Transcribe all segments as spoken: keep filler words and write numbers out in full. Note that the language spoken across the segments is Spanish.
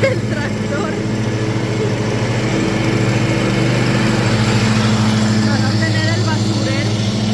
el tractor. Para no tener el basurero.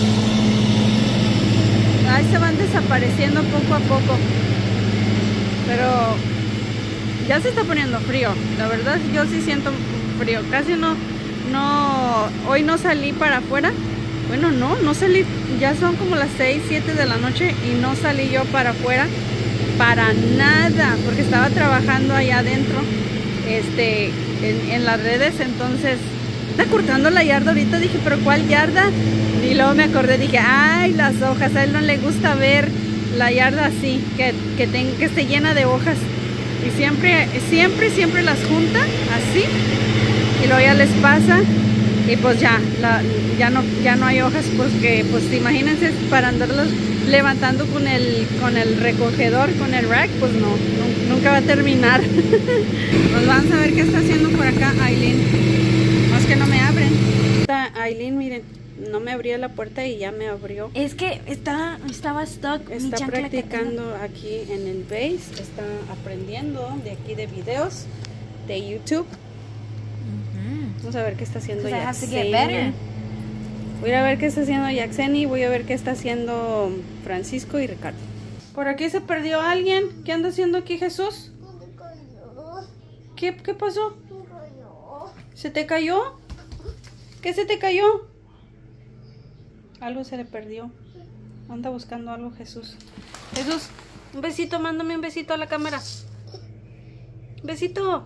Ahí se van desapareciendo poco a poco. Pero ya se está poniendo frío. La verdad yo sí siento frío. Casi no, no, hoy no salí para afuera. Bueno, no, no salí. Ya son como las seis, siete de la noche y no salí yo para afuera. Para nada, porque estaba trabajando allá adentro, este, en, en las redes. Entonces, está cortando la yarda ahorita. Dije, pero ¿cuál yarda? Y luego me acordé, dije, ay, las hojas. A él no le gusta ver la yarda así, que, que, ten, que esté llena de hojas. Y siempre, siempre, siempre las junta así. Y luego ya les pasa. Y pues ya, la, ya, no, ya no hay hojas, pues que, pues imagínense para andarlos levantando con el, con el recogedor, con el rack, pues no, no nunca va a terminar. Pues vamos a ver qué está haciendo por acá Aileen. Más que no me abren. Está Aileen, miren, no me abría la puerta y ya me abrió. Es que está, estaba stuck. Está practicando aquí en el base, está aprendiendo de aquí de videos de YouTube. Vamos a ver qué está haciendo Yaxeni. Voy a ver qué está haciendo Yaxeni. Voy a ver qué está haciendo Francisco y Ricardo. Por aquí se perdió alguien. ¿Qué anda haciendo aquí, Jesús? ¿Qué, qué pasó? ¿Se te cayó? ¿Qué se te cayó? Algo se le perdió. Anda buscando algo, Jesús. Jesús, un besito. Mándame un besito a la cámara. Besito.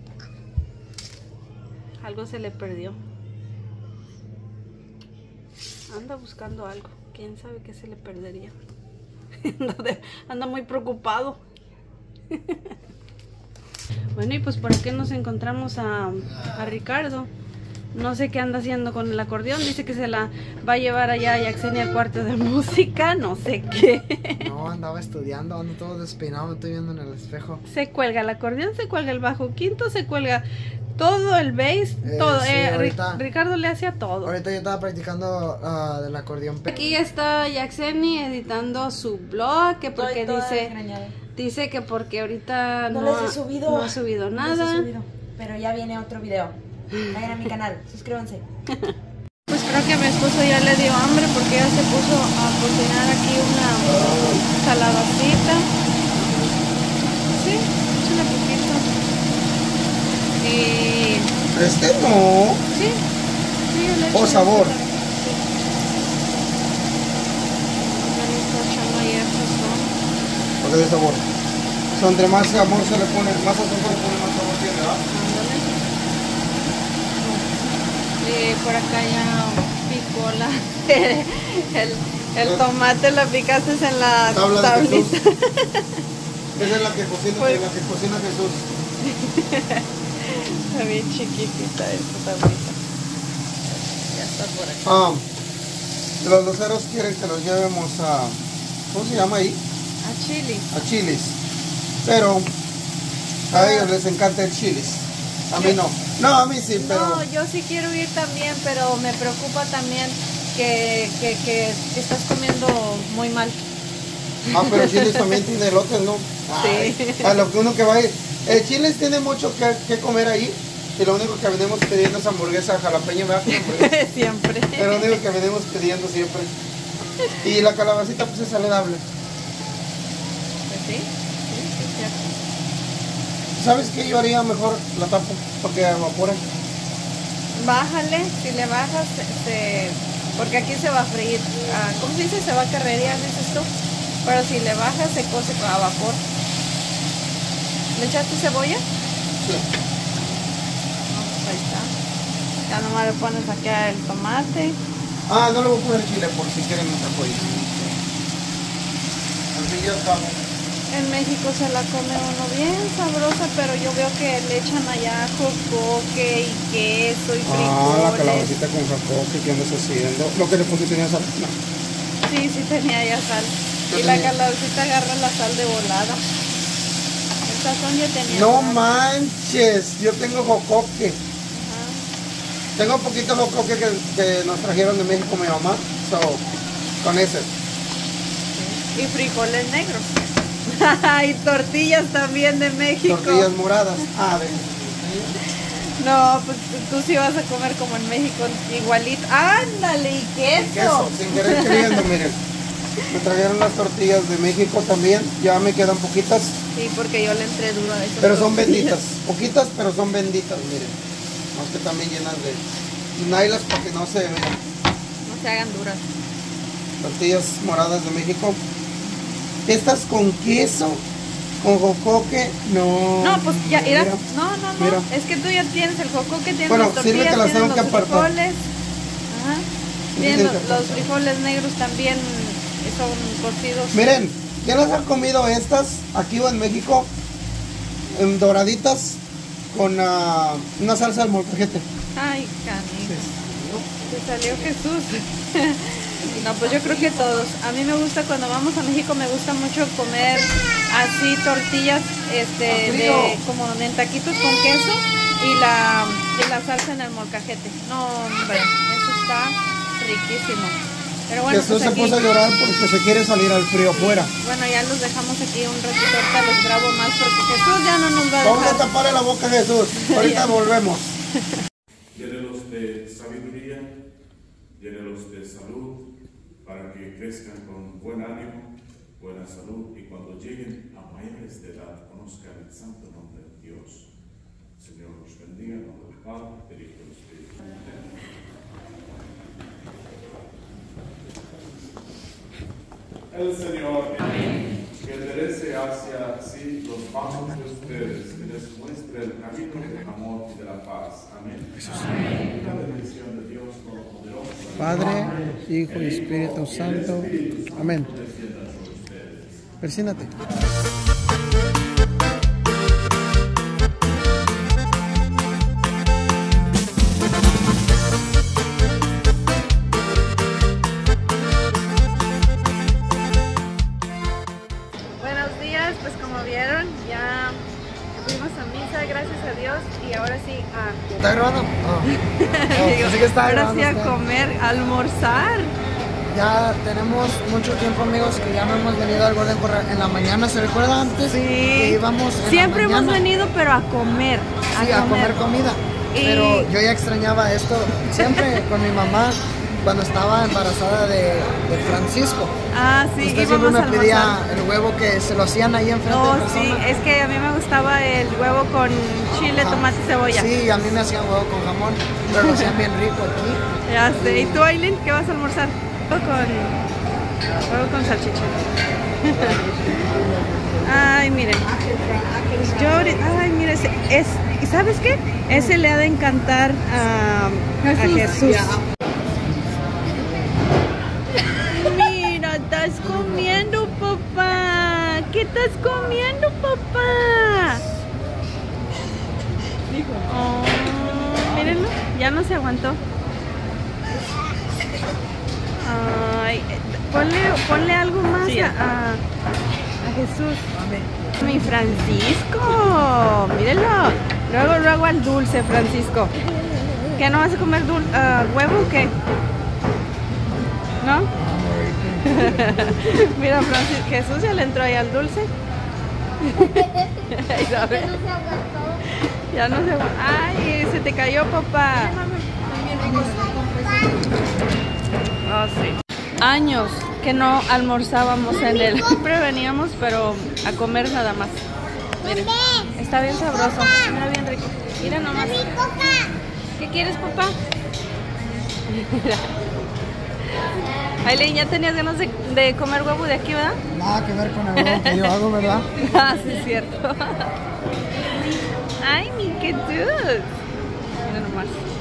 Algo se le perdió. Anda buscando algo. ¿Quién sabe qué se le perdería? Anda, de, anda muy preocupado. Bueno, y pues por aquí nos encontramos a, a Ricardo. No sé qué anda haciendo con el acordeón. Dice que se la va a llevar allá a Yaxeni al cuarto de música. No sé qué. No, andaba estudiando, ando todo despeinado, me estoy viendo en el espejo. Se cuelga el acordeón, se cuelga el bajo quinto, se cuelga todo el bass, eh, todo. Sí, eh, ahorita, Ricardo le hacía todo. Ahorita yo estaba practicando uh, del acordeón. Aquí está Yaxeni editando su blog, que porque Estoy dice, dice que porque ahorita no, no, les he subido, no ha subido no nada. Les he subido, pero ya viene otro video. Vayan a mi canal, suscríbanse. Pues creo que a mi esposo ya le dio hambre porque ya se puso a cocinar aquí una saladacita. Sí, échale poquito. Y... Este no. Sí, sí, yo le echo. O sabor. Porque de sabor. O sea, entre más amor se le pone, más sazón se le pone, más sabor tiene, ¿verdad? Y por acá ya picó la, el, el tomate, lo picaste en la tabla tablita. de Jesús. Esa es la que cocina, pues, la que cocina Jesús. Está bien chiquitita esta tablita. Ya está por acá. Ah, los luceros quieren que los llevemos a, ¿cómo se llama ahí? A Chili. A Chilis. Pero a ellos les encanta el chilis. A mí no. No, a mí sí, pero... No, yo sí quiero ir también, pero me preocupa también que, que, que, que estás comiendo muy mal. Ah, pero Chilis también tiene elotes, ¿no? Ay, sí. A lo que uno que va a ir... El Chilis tiene mucho que, que comer ahí. Y lo único que venimos pidiendo es hamburguesa jalapeña, ¿verdad? Siempre. Es lo único que venimos pidiendo siempre. Y la calabacita pues es saludable. Pues sí, sí, sí, es cierto. ¿Sabes qué? Yo haría mejor la tapo porque evapora. Bájale, si le bajas, se, se, porque aquí se va a freír. Ah, ¿cómo se dice? Se va a carrerear, dices tú. Pero si le bajas, se cose a vapor. ¿Le echaste cebolla? Sí. No, pues ahí está. Ya nomás le pones aquí el tomate. Ah, no le voy a poner chile por si quieren un apoyo. Así ya está. En México se la come uno bien sabrosa, pero yo veo que le echan allá jocoque y queso y frijoles. Ah, la calabacita con jocoque, ¿qué andas haciendo? Lo que le puse tenía sal. No. Sí, sí tenía ya sal. Y la calabacita agarra la sal de volada. El sazón ya tenía. No sal. manches, yo tengo jocoque. Ajá. Tengo poquito jocoque que, que nos trajeron de México mi mamá. So, con ese. Y frijoles negros. Y tortillas también de México. Tortillas moradas. Ah, de... No, pues tú sí vas a comer como en México, igualito. ¡Ándale! ¿Y queso? Queso, sin querer queriendo, miren. Me trajeron las tortillas de México también. Ya me quedan poquitas. Sí, porque yo le entré duro a esas Pero son tortillas. benditas. Poquitas, pero son benditas, miren. No, que también llenas de... Y nailas para que no se vean. No se hagan duras. Tortillas moradas de México. Estas con queso, con jocoque, no. No, pues ya, mira. Mira. No, no, no. Mira. Es que tú ya tienes el jocoque, tienes Bueno, las tortillas, sirve que las tienes tengo que los apartar. frijoles. Ajá. Sí, Tienes tienes los, que los apartar. frijoles negros también, eh, son cocidos. Miren, ¿quiénes han comido estas aquí o en México? En doraditas con uh, una salsa de molcajete. Ay, canijo. Se salió Jesús. No, pues yo creo que todos. A mí me gusta cuando vamos a México, me gusta mucho comer así tortillas, este, de como en taquitos con queso y la, y la salsa en el molcajete. No, hombre, eso está riquísimo. Pero bueno, Jesús pues aquí, se puso a llorar porque se quiere salir al frío afuera. bueno, ya los dejamos aquí un ratito, ahorita los grabo más porque Jesús ya no nos va a Vamos a dejar. taparle la boca a Jesús. Ahorita volvemos. Llénelos de sabiduría, llénelos de salud, para que crezcan con buen ánimo, buena salud, y cuando lleguen a mayores de edad conozcan el santo nombre de Dios. Señor los bendiga, en nombre del Padre, del Hijo y del Espíritu Santo. El Señor que enderece hacia sí los pasos de ustedes, que les muestre el camino del amor y de la paz. Amén. Amén. La bendición de Dios Todopoderoso, Padre, Hijo y Espíritu Santo. Amén. descienda sobre ustedes. Persínate. Buenos días, pues como vieron, ya fuimos a misa, gracias a Dios, y ahora sí a... ¿Está grabando? No. Digo, sí que está ahora grabando sí a usted. comer, a almorzar. Ya tenemos mucho tiempo, amigos, que ya no hemos venido al Golden Corral en la mañana. ¿Se recuerda antes? Sí. Que íbamos en Siempre la hemos mañana. venido, pero a comer. Sí, a comer comida. Y- Pero yo ya extrañaba esto siempre con mi mamá cuando estaba embarazada de, de Francisco. Ah, sí, Usted siempre íbamos me a almorzar. pedía el huevo que se lo hacían ahí enfrente No, de persona. sí, es que a mí me gustaba el huevo con chile, Ajá. tomate y cebolla. Sí, a mí me hacían huevo con jamón, pero lo hacían bien rico aquí. Ya sé. ¿Y tú, Aileen, qué vas a almorzar? Huevo con, huevo con salchicha. Ay, miren. Yo ahorita- ay, mire, ese- es, ¿y sabes qué? Ese le ha de encantar a, a Jesús. Mira, estás comiendo, papá. ¿Qué estás comiendo, papá? Oh, mírenlo, ya no se aguantó. Ay, ponle, ponle algo más a, a, a Jesús. Mi Francisco, mírenlo. Luego, luego al dulce, Francisco. ¿Qué no vas a comer dul ah, huevo o qué? ¿No? Mira, Francisco, Jesús ya le entró ahí al dulce. Ay, ¿sabes? Ya no se aguanta. Ay, se te cayó, papá. Ah, sí. Años que no almorzábamos en él. Siempre veníamos, pero a comer nada más. Miren, está bien sabroso. Mira, bien rico. Mira nomás. ¿Qué quieres, papá? Mira. Aileen, ¿ya tenías ganas de, de comer huevo de aquí, verdad? Nada que ver con el huevo que yo hago, ¿verdad? Ah, sí, es cierto. Ay, mi qué dude. Mira nomás.